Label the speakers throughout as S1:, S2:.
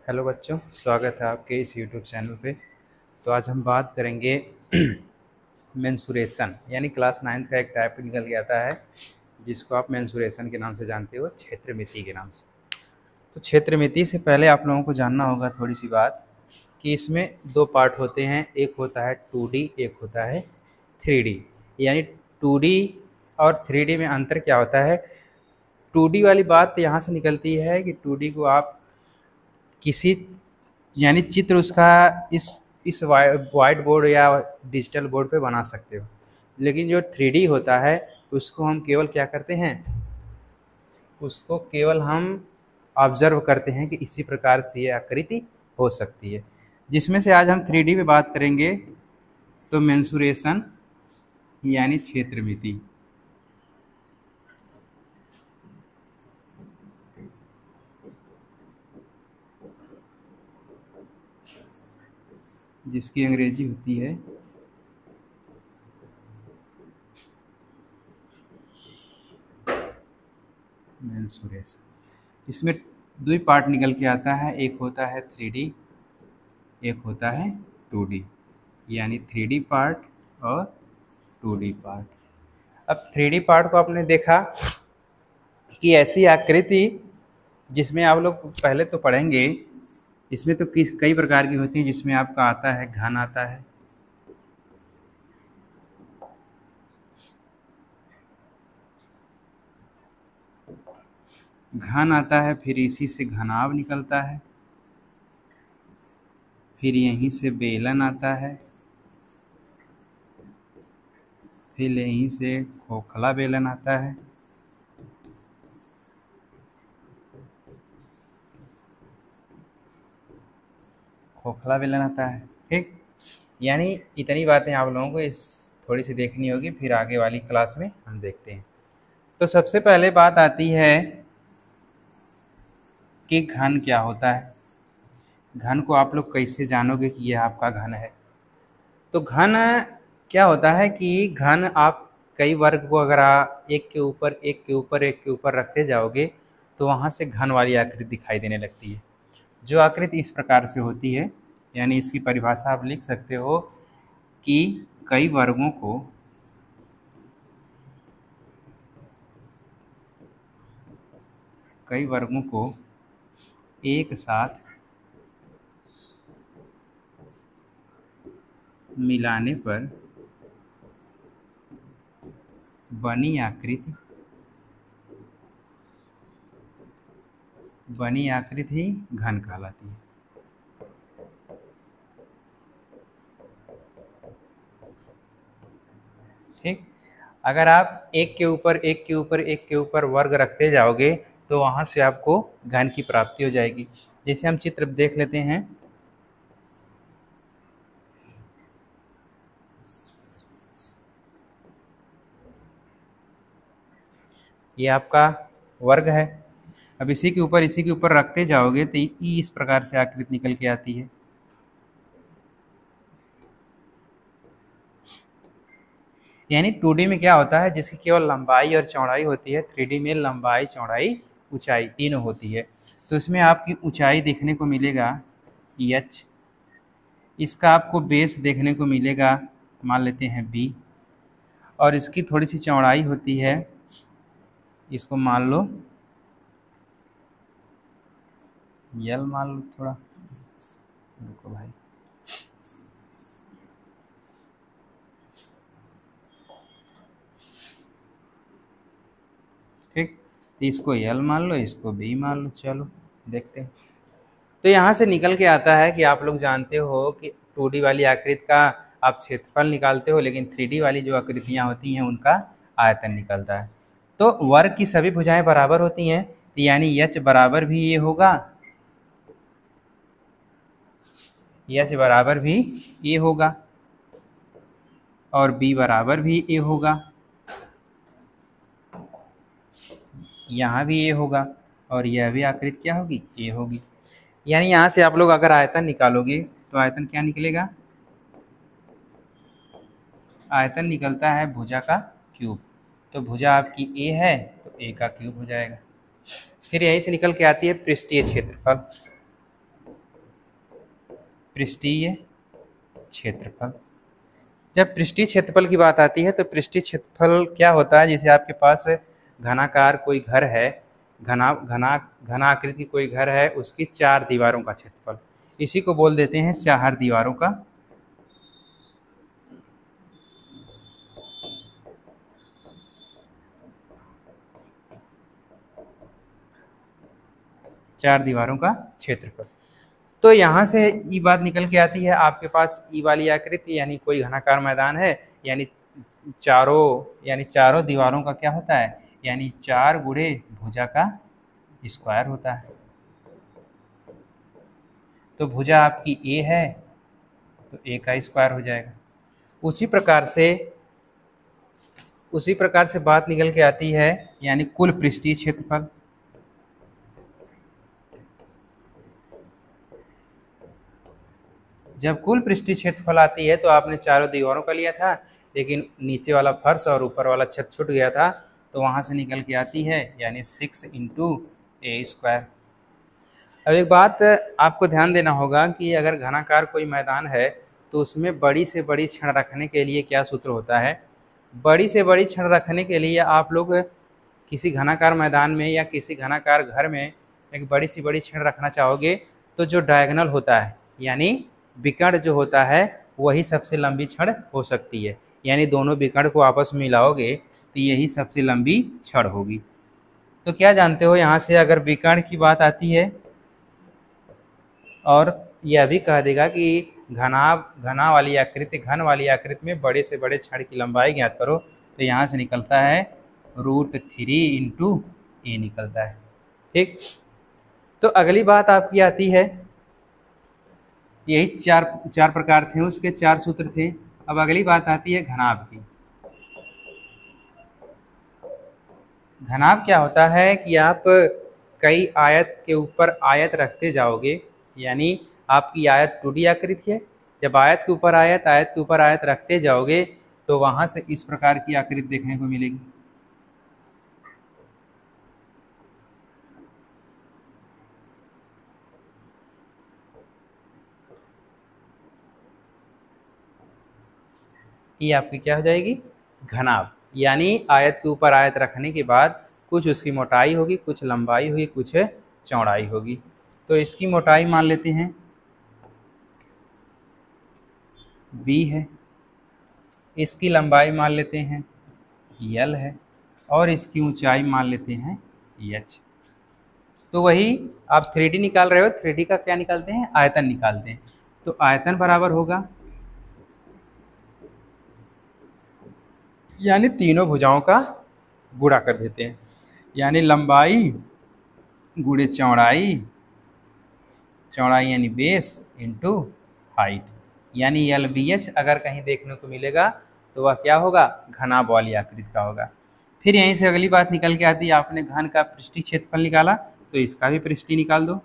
S1: Hello बच्चों, स्वागत है आपके इस यूट्यूब चैनल पे। तो आज हम बात करेंगे मेंसुरेशन, यानी क्लास 9 का एक टाइप निकल के आता है जिसको आप मेंसुरेशन के नाम से जानते हो, क्षेत्रमिति के नाम से। तो क्षेत्रमिति से पहले आप लोगों को जानना होगा थोड़ी सी बात कि इसमें दो पार्ट होते हैं, एक होता है 2D, एक होता है 3D। यानी 2D और 3D में अंतर क्या होता है? 2D वाली बात यहाँ से निकलती है कि 2D को आप किसी यानी चित्र उसका इस वाइट बोर्ड या डिजिटल बोर्ड पे बना सकते हो, लेकिन जो 3D होता है उसको हम केवल क्या करते हैं, उसको केवल हम ऑब्जर्व करते हैं कि इसी प्रकार से ये आकृति हो सकती है। जिसमें से आज हम 3D में बात करेंगे तो मेंसुरेशन यानी क्षेत्रमिति। जिसकी अंग्रेजी होती है मेंसुरेशन। इसमें दो पार्ट निकल के आता है, एक होता है 3D, एक होता है 2D, यानी 3D पार्ट और 2D पार्ट। अब 3D पार्ट को आपने देखा कि ऐसी आकृति जिसमें आप लोग पहले तो पढ़ेंगे, इसमें तो कई प्रकार की होती है। जिसमें आपका आता है घन, आता है घन आता है, फिर इसी से घनाभ निकलता है, फिर यहीं से बेलन आता है, फिर यहीं से खोखला बेलन आता है, खोखला बेलन आता है। ठीक, यानी इतनी बातें आप लोगों को इस थोड़ी सी देखनी होगी, फिर आगे वाली क्लास में हम देखते हैं। तो सबसे पहले बात आती है कि घन क्या होता है। घन को आप लोग कैसे जानोगे कि यह आपका घन है? तो घन क्या होता है कि घन आप कई वर्ग को अगर आप एक के ऊपर एक के ऊपर एक के ऊपर रखते जाओगे तो वहाँ से घन वाली आकृति दिखाई देने लगती है। जो आकृति इस प्रकार से होती है, यानी इसकी परिभाषा आप लिख सकते हो कि कई वर्गों को एक साथ मिलाने पर बनी आकृति ही घन कहलाती है। ठीक, अगर आप एक के ऊपर एक के ऊपर एक के ऊपर वर्ग रखते जाओगे तो वहाँ से आपको घन की प्राप्ति हो जाएगी। जैसे हम चित्र देख लेते हैं, ये आपका वर्ग है। अब इसी के ऊपर रखते जाओगे तो इस प्रकार से आकृति निकल के आती है। यानी 2D में क्या होता है, जिसकी केवल लंबाई और चौड़ाई होती है, 3D में लंबाई, चौड़ाई, ऊंचाई तीनों होती है। तो इसमें आपकी ऊंचाई देखने को मिलेगा h, इसका आपको बेस देखने को मिलेगा, मान लेते हैं b, और इसकी थोड़ी सी चौड़ाई होती है, इसको मान लो यल, मान लो, थोड़ा रुको भाई, ठीक, तो इसको यल मान लो, इसको बी मान लो। चलो देखते हैं। तो यहाँ से निकल के आता है कि आप लोग जानते हो कि 2D वाली आकृति का आप क्षेत्रफल निकालते हो, लेकिन 3D वाली जो आकृतियाँ होती हैं उनका आयतन निकलता है। तो वर्ग की सभी भुजाएं बराबर होती हैं, यानी h बराबर भी ये होगा, h बराबर भी ये होगा, और b बराबर भी ये होगा, यहाँ भी ये होगा, और यह भी आकृति क्या होगी, ये होगी। यानी यहाँ से आप लोग अगर आयतन निकालोगे तो आयतन क्या निकलेगा? आयतन निकलता है भुजा का क्यूब। तो भुजा आपकी ए है तो ए का क्यूब हो जाएगा। फिर यहीं से निकल के आती है पृष्ठीय क्षेत्रफल। पृष्ठीय क्षेत्रफल। जब पृष्ठीय क्षेत्रफल की बात आती है तो पृष्ठीय क्षेत्रफल क्या होता है, जैसे आपके पास घनाकार कोई घर है, घना आकृति कोई घर है, उसकी 4 दीवारों का क्षेत्रफल, इसी को बोल देते हैं 4 दीवारों का 4 दीवारों का क्षेत्रफल। तो यहाँ से ई बात निकल के आती है, आपके पास ई वाली आकृति यानी कोई घनाकार मैदान है, यानी चारों दीवारों का क्या होता है, यानी 4 गुणे भुजा का स्क्वायर होता है। तो भुजा आपकी ए है तो ए का स्क्वायर हो जाएगा। उसी प्रकार से बात निकल के आती है, यानी कुल पृष्ठीय क्षेत्रफल। जब कुल पृष्ठीय क्षेत्रफल आती है तो आपने चारों दीवारों का लिया था, लेकिन नीचे वाला फर्श और ऊपर वाला छत छूट गया था, तो वहाँ से निकल के आती है यानी 6 × a²। अब एक बात आपको ध्यान देना होगा कि अगर घनाकार कोई मैदान है तो उसमें बड़ी से बड़ी छड़ रखने के लिए क्या सूत्र होता है। बड़ी से बड़ी छड़ रखने के लिए आप लोग किसी घनाकार मैदान में या किसी घनाकार घर में एक बड़ी सी बड़ी छड़ रखना चाहोगे तो जो डायगोनल होता है यानी विकर्ण जो होता है वही सबसे लंबी छड़ हो सकती है, यानी दोनों विकर्ण को आपस में मिलाओगे तो यही सबसे लंबी छड़ होगी। तो क्या जानते हो, यहाँ से अगर विकर्ण की बात आती है और यह भी कह देगा कि घन वाली आकृति में बड़े से बड़े छड़ की लंबाई ज्ञात करो, तो यहाँ से निकलता है √3 × a निकलता है। ठीक, तो अगली बात आपकी आती है, यही चार प्रकार थे, उसके 4 सूत्र थे। अब अगली बात आती है घनाभ की। घनाभ क्या होता है कि आप कई आयत के ऊपर आयत रखते जाओगे, यानी आपकी आयत 2D आकृति है, जब आयत के ऊपर आयत रखते जाओगे तो वहां से इस प्रकार की आकृति देखने को मिलेगी। ये आपकी क्या हो जाएगी, घनाभ, यानी आयत के ऊपर आयत रखने के बाद कुछ उसकी मोटाई होगी, कुछ लंबाई होगी, कुछ चौड़ाई होगी। तो इसकी मोटाई मान लेते हैं b है, इसकी लंबाई मान लेते हैं l है, और इसकी ऊंचाई मान लेते हैं h। तो वही आप 3D निकाल रहे हो, 3D का क्या निकालते हैं, आयतन निकालते हैं। तो आयतन बराबर होगा, यानी तीनों भुजाओं का गुणा कर देते हैं, यानी लंबाई गुणे चौड़ाई यानी बेस इंटू हाइट, यानी LBH अगर कहीं देखने को मिलेगा तो वह क्या होगा, घनाभ वाली आकृति का होगा। फिर यहीं से अगली बात निकल के आती है, आपने घन का पृष्ठीय क्षेत्रफल निकाला तो इसका भी पृष्ठीय निकाल दो,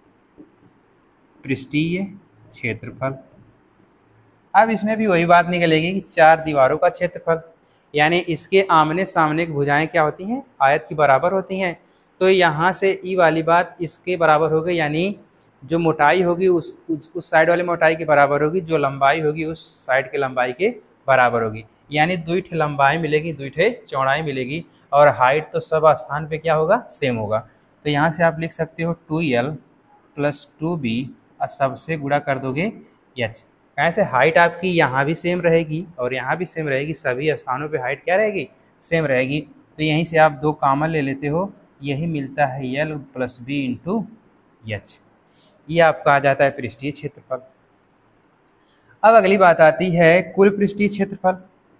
S1: पृष्ठीय क्षेत्रफल। अब इसमें भी वही बात निकलेगी कि 4 दीवारों का क्षेत्रफल, यानी इसके आमने सामने की भुजाएं क्या होती हैं, आयत की बराबर होती हैं। तो यहाँ से ई वाली बात इसके बराबर हो गई, यानी जो मोटाई होगी उस साइड वाली मोटाई के बराबर होगी, जो लंबाई होगी उस साइड के लंबाई के बराबर होगी, यानी 2 लंबाई मिलेगी, 2 चौड़ाई मिलेगी, और हाइट तो सब स्थान पे क्या होगा, सेम होगा। तो यहाँ से आप लिख सकते हो 2L + 2B और सबसे गुणा कर दोगे h। ऐसे हाइट आपकी यहाँ भी सेम रहेगी और यहाँ भी सेम रहेगी, सभी स्थानों पे हाइट क्या रहेगी, सेम रहेगी। तो यहीं से आप 2 कॉमन ले लेते हो, यही मिलता है L + B × h। ये आपका आ जाता है पृष्ठीय क्षेत्रफल। अब अगली बात आती है कुल पृष्ठीय क्षेत्रफल।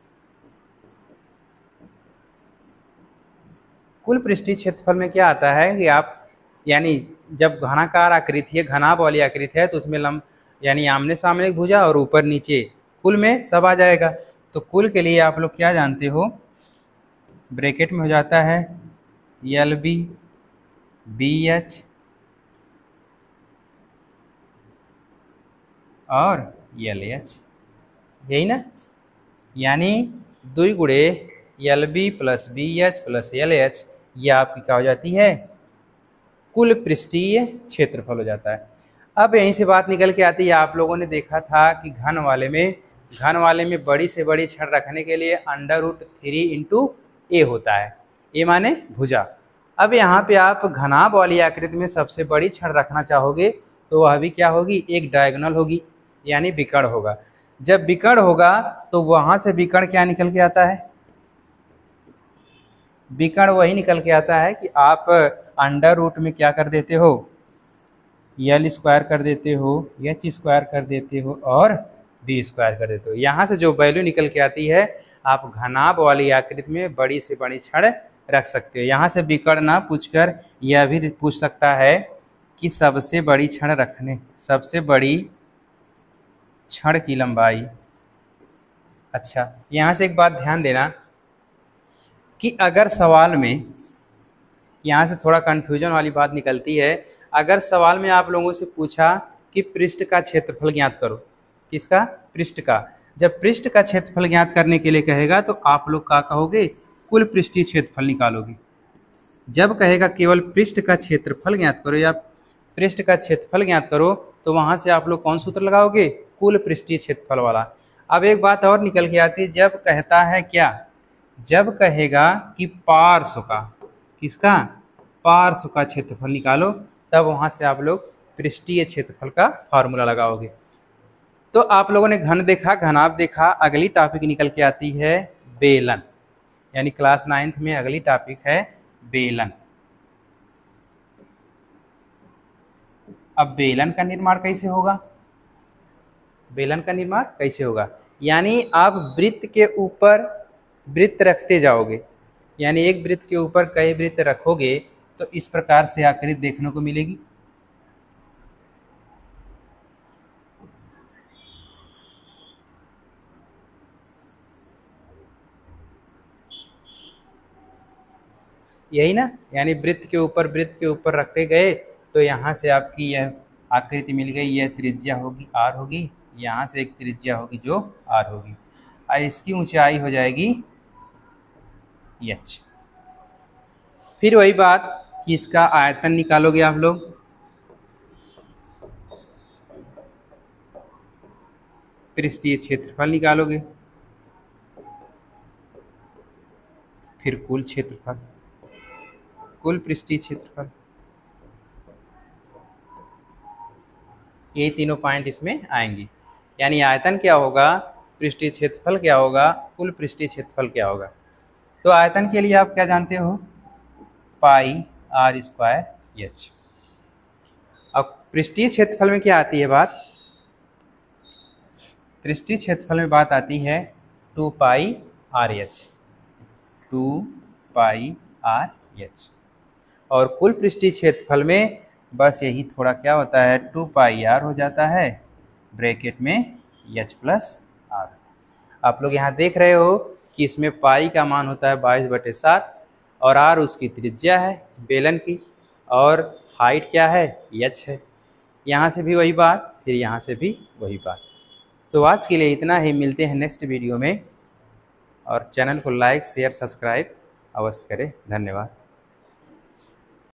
S1: कुल पृष्ठीय क्षेत्रफल में क्या आता है कि आप, यानी जब घनाकार आकृति है, घनाभ वाली आकृति है, तो उसमें यानी आमने सामने एक भुजा और ऊपर नीचे कुल में सब आ जाएगा। तो कुल के लिए आप लोग क्या जानते हो, ब्रैकेट में हो जाता है LB BH और LH, यही ना, यानी 2 गुणे LB + BH + LH, ये आपकी क्या हो जाती है, कुल पृष्ठीय क्षेत्रफल हो जाता है। अब यहीं से बात निकल के आती है, आप लोगों ने देखा था कि घन वाले में बड़ी से बड़ी छड़ रखने के लिए √3 × a होता है। a माने भुजा। अब यहाँ पे आप घनाभ वाली आकृति में सबसे बड़ी छड़ रखना चाहोगे तो वह भी क्या होगी, एक डायगोनल होगी, यानी विकर्ण होगा। जब विकर्ण होगा तो वहां से विकर्ण क्या निकल के आता है, विकर्ण वही निकल के आता है कि आप √ में क्या कर देते हो, L² कर देते हो, H² कर देते हो और B² कर देते हो। यहाँ से जो वैल्यू निकल के आती है, आप घनाभ वाली आकृति में बड़ी से बड़ी छड़ रख सकते हो। यहाँ से विकर्ण ना पूछकर यह भी पूछ सकता है कि सबसे बड़ी छड़ की लंबाई। अच्छा, यहाँ से एक बात ध्यान देना कि अगर सवाल में, यहाँ से थोड़ा कन्फ्यूजन वाली बात निकलती है, अगर सवाल में आप लोगों से पूछा कि पृष्ठ का क्षेत्रफल ज्ञात करो, किसका, पृष्ठ का। जब पृष्ठ का क्षेत्रफल ज्ञात करने के लिए कहेगा तो आप लोग क्या कहोगे, कुल पृष्ठीय क्षेत्रफल निकालोगे। जब कहेगा केवल पृष्ठ का क्षेत्रफल ज्ञात करो या पृष्ठ का क्षेत्रफल ज्ञात करो तो वहां से आप लोग कौन सूत्र लगाओगे, कुल पृष्ठीय क्षेत्रफल वाला। अब एक बात और निकल के आती है, जब कहता है क्या, जब कहेगा कि पार्श्व का, किसका, पार्श्व का क्षेत्रफल निकालो, तब वहां से आप लोग पृष्ठीय क्षेत्रफल का फॉर्मूला लगाओगे। तो आप लोगों ने घन देखा, घनाभ देखा। अगली टॉपिक निकल के आती है बेलन, यानी क्लास 9th में अगली टॉपिक है बेलन। अब बेलन का निर्माण कैसे होगा, बेलन का निर्माण कैसे होगा, यानी आप वृत्त के ऊपर वृत्त रखते जाओगे, यानी एक वृत्त के ऊपर कई वृत्त रखोगे तो इस प्रकार से आकृति देखने को मिलेगी। यही ना, यानी वृत्त के ऊपर रखते गए तो यहाँ से आपकी यह आकृति मिल गई। यह त्रिज्या होगी r होगी, यहाँ से एक त्रिज्या होगी जो r होगी, और इसकी ऊंचाई हो जाएगी h। फिर वही बात कि इसका आयतन निकालोगे आप लोग, पृष्ठीय क्षेत्रफल निकालोगे, फिर कुल क्षेत्रफल, कुल पृष्ठीय क्षेत्रफल, ये तीनों पॉइंट इसमें आएंगी। यानी आयतन क्या होगा, पृष्ठीय क्षेत्रफल क्या होगा, कुल पृष्ठीय क्षेत्रफल क्या होगा। तो आयतन के लिए आप क्या जानते हो, πr²h। अब पृष्ठीय क्षेत्रफल में क्या आती है बात, पृष्ठीय क्षेत्रफल में बात आती है 2πrh, 2πrh। और कुल पृष्ठीय क्षेत्रफल में बस यही थोड़ा क्या होता है, 2πr हो जाता है, ब्रैकेट में h+r। आप लोग यहाँ देख रहे हो कि इसमें पाई का मान होता है 22/7 और r उसकी त्रिज्या है बेलन की, और हाइट क्या है, h है। यहाँ से भी वही बात, फिर यहाँ से भी वही बात। तो आज के लिए इतना ही, मिलते हैं नेक्स्ट वीडियो में, और चैनल को लाइक शेयर सब्सक्राइब अवश्य करें। धन्यवाद।